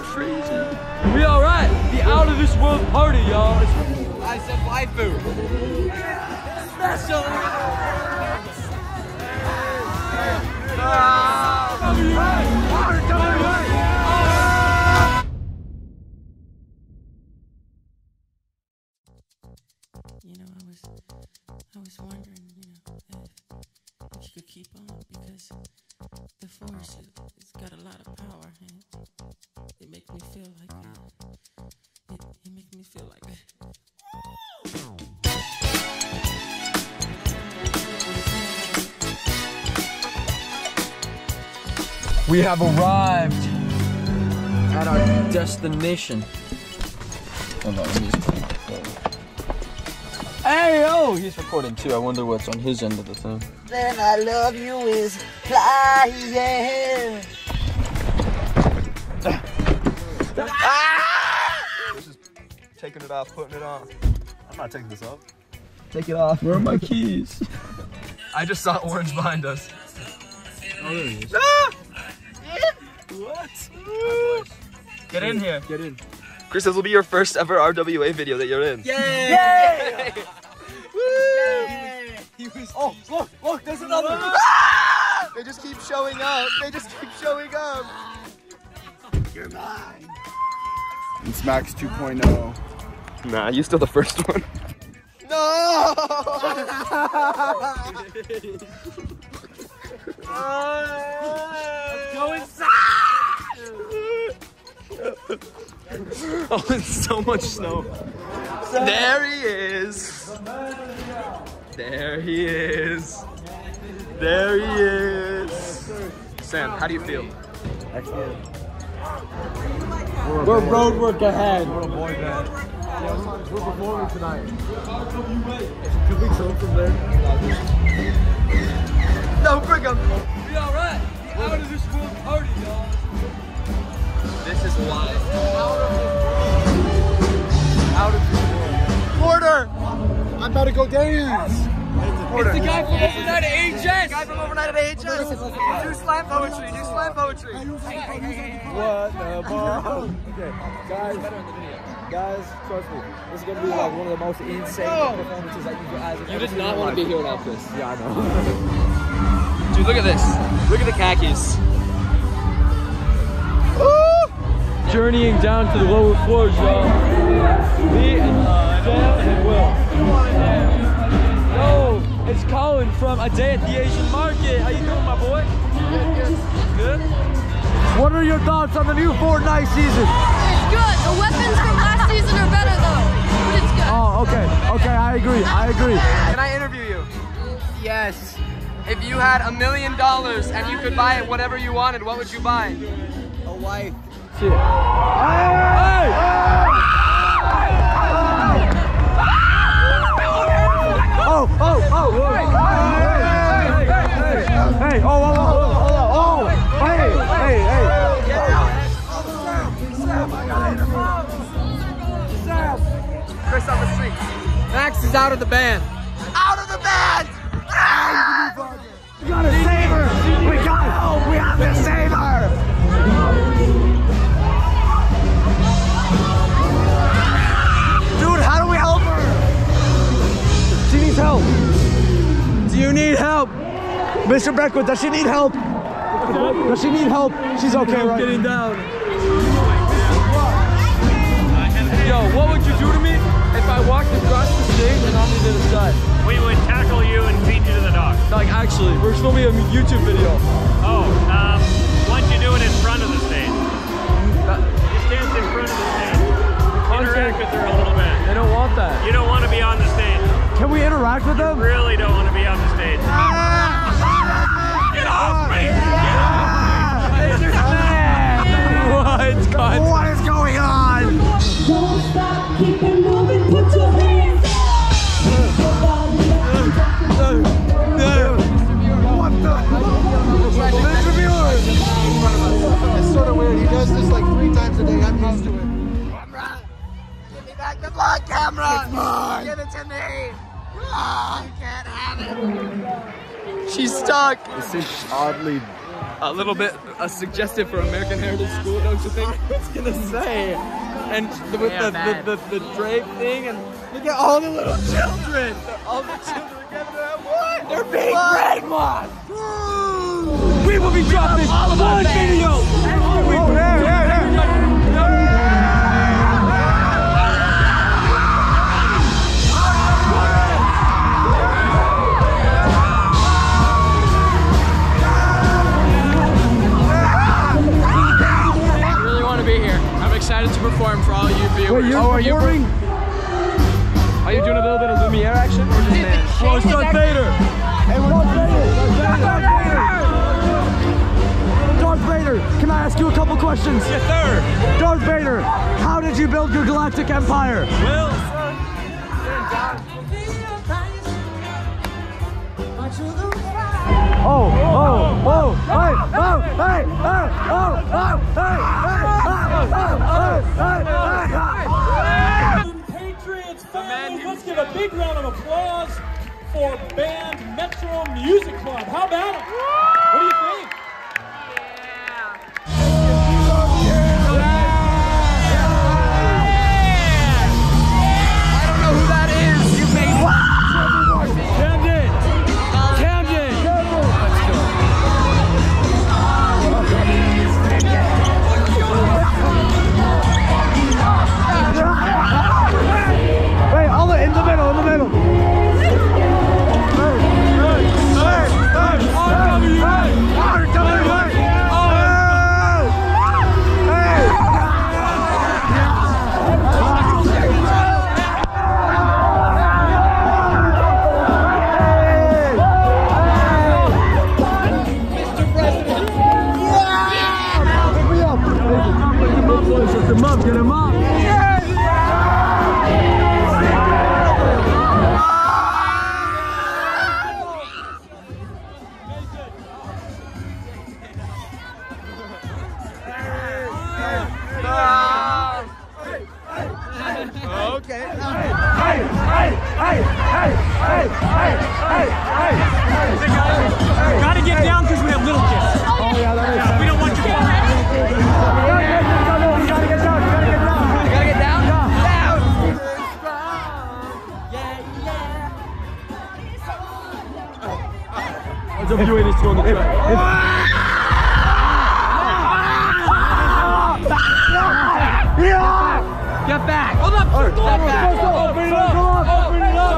crazy. We alright. The out of this world party, y'all. I said waifu. Special. You know, I was wondering, you know, if you could keep on, because the force it's got a lot of power, and it makes me feel like it makes me feel like We have arrived at our destination. Hold on, let me just put my phone. Hey, oh, he's recording too. I wonder what's on his end of the thing. Then I love you is flying. This is taking it off, putting it on. I'm not taking this off. Take it off. Where are my keys? I just saw orange behind us. Oh, there he is. Ah! What? Get in here. Get in. Chris, this will be your first ever RWA video that you're in. Yay! Yay! Yay! Oh, look, there's another. They just keep showing up. They just keep showing up. You're mine. It's Max 2.0. Nah, you still the first one. No! Let's go inside! Oh, it's so much snow. There he is. There he is. There he is. Sam, how do you feel? Excellent. We're road work ahead. We're a boy band. We're performing tonight. Could we film from there? No, bring him. We alright. The out of this world party, y'all. This is wild. Out of this world. Porter! I'm about to go dance. It's the guy from overnight at AHS. The guy from overnight at AHS. Do slam poetry. Do slam poetry. What the ball? Okay, guys, trust me. This is gonna be like one of the most insane performances that you guys have. You did not want to be here without this. Yeah, I know. Dude, look at this. Look at the khakis. Journeying down to the lower floors, y'all. Me and Sam and Will. Yo, it's Colin from A Day at the Asian Market. How you doing, my boy? Good? What are your thoughts on the new Fortnite season? It's good. The weapons from last season are better though, but it's good. Oh, okay, I agree. Can I interview you? Yes. If you had $1 million and you could buy whatever you wanted, what would you buy? A wife. Hey! Oh! Hey! Oh! Hey! Chris on the streets. Max is out of the band. Out of the band! We gotta save her! We have to save her! Dude, how do we help her? She needs help. Do you need help? Mr. Beckwith, does she need help? Does she need help? She's okay, I'm right? getting down. Yo, what would you do to me if I walked across the stage and on the other side? We would tackle you and feed you to the dog. Like, actually, we're filming a YouTube video. Oh, once you do it in front of the stage. Just dance in front of the stage. Interact with her a little bit. They don't want that. You don't want to be on the stage. Can we interact with them? Really don't want to be on the stage. Get off me! What is going on? Don't stop, keep it moving, put your hands up. What the? Mr. Mueller! It's sort of weird. He does this like 3 times a day. I'm used to it. Camera! Give me back the vlog camera! It's mine! Give it to me! You can't have it! She's stuck. This is oddly a little bit suggestive for American Heritage School, don't you think? It's gonna say. And with the drape thing, and look at all the little children. All the children together. What? They're being brainwashed. We will be dropping one video. Excited to perform for all you viewers. Wait, are you doing a little bit of Lumiere action? Or just Whoa, it's Darth Vader! Hey, Darth Vader, can I ask you a couple questions? Yes, sir. Darth Vader, how did you build your galactic empire? Well, Patriots fans, let's give a big round of applause for band Metro Music Club. How about it? What do you think? I don't know who that is. You made what? Camden! Wait, all in the middle, in the middle. Get him up! Okay. Gotta get down because we have little kids. Oh yeah, that is. We don't want you to. WA needs to go on the track. Get back! Hold up! Open it up! Open it up!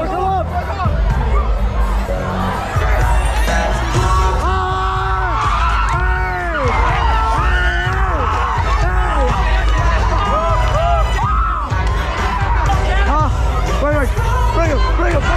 Bring him!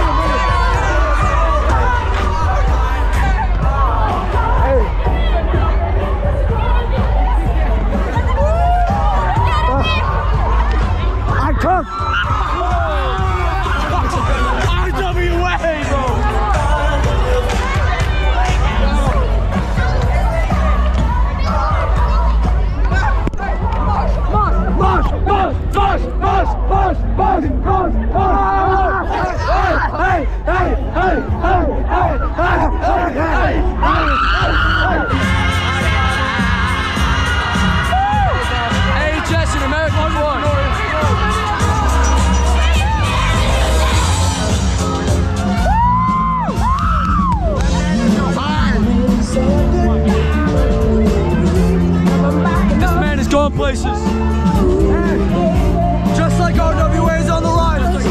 Places. Just like RWA is on the line. It's like,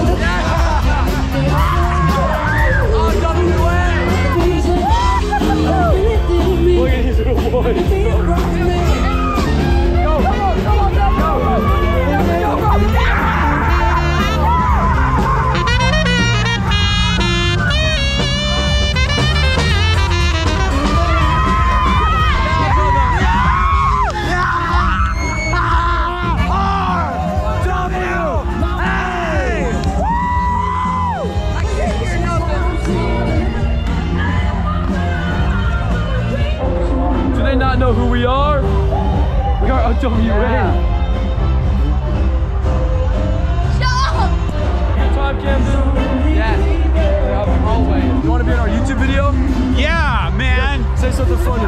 RWA! Look at these little boys. Go! Not know who we are? We are WA. Good time, Camden? Yes. Always. You want to be in our YouTube video? Yeah, man. Say something funny.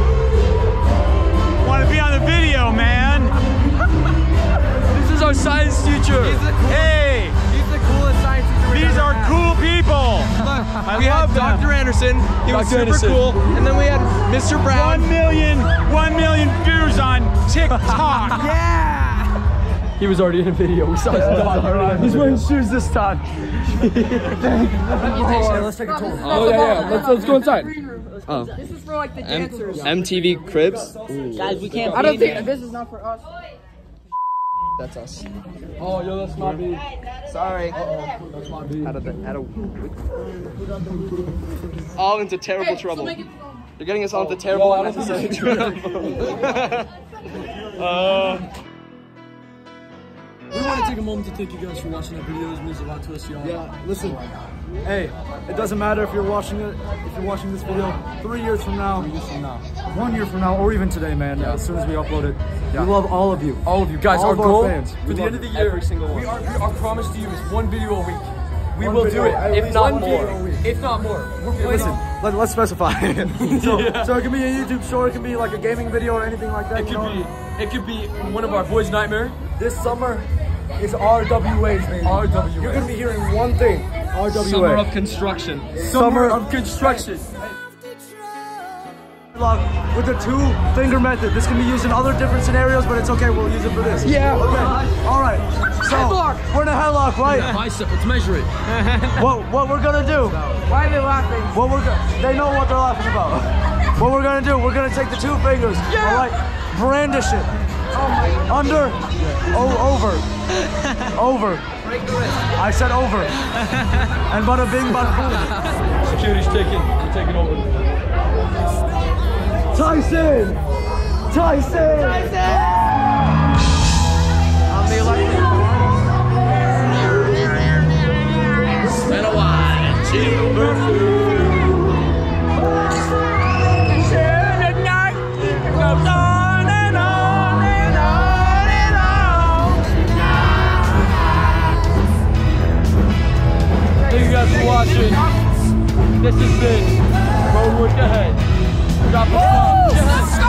Want to be on the video, man. This is our science teacher. Hey, He's the coolest science teacher we've these ever are had. cool people. We had Dr. Anderson. He was Dr. super Anderson. cool. And then we had Mr. Brown. 1 million views on TikTok. Yeah! He was already in a video. We saw his dog. He's wearing shoes this time. Let's take a tour. Oh yeah. Let's go inside. This is for like the dancers. MTV Cribs. Guys, we can't. I don't think this is not for us. That's us. Oh, yo, that's my beat. Sorry. That's my beat. All into terrible trouble. You're getting us all into terrible, unnecessary trouble. We want to take a moment to thank you guys for watching our videos. It means a lot to us, y'all. Yeah, listen. Hey, it doesn't matter if you're watching it. If you're watching this video 3 years from now, 1 year from now, or even today, man. As soon as we upload it, we love all of you. All of you guys, All our of our goal fans. for We the love end of the year, every single one. our promise to you is 1 video a week. We One will video, do it, at if least not one more. video a week. If not more. We're planning Listen, on- let's specify. So it can be a YouTube short, it can be like a gaming video or anything like that. It could be one of our boys' nightmare. This summer is RWAs, baby. RWAs. You're gonna be hearing one thing. RWA. Summer of construction. Summer of construction. With the 2-finger method. This can be used in other different scenarios, but it's okay. We'll use it for this. Yeah. Okay. All right. So we're in a headlock, right? Bicep, let's measure it. What we're gonna do? Why are they laughing? They know what they're laughing about. What we're gonna do? We're gonna take the 2 fingers. All right. Brandish it. Under. Over. Over. I said over. And bada bing, bada boom. Security's taking. We're taking over. Tyson! Tyson! On the electric and a wine, silver Thank you guys for watching. This has been Road Work Ahead. Drop a song.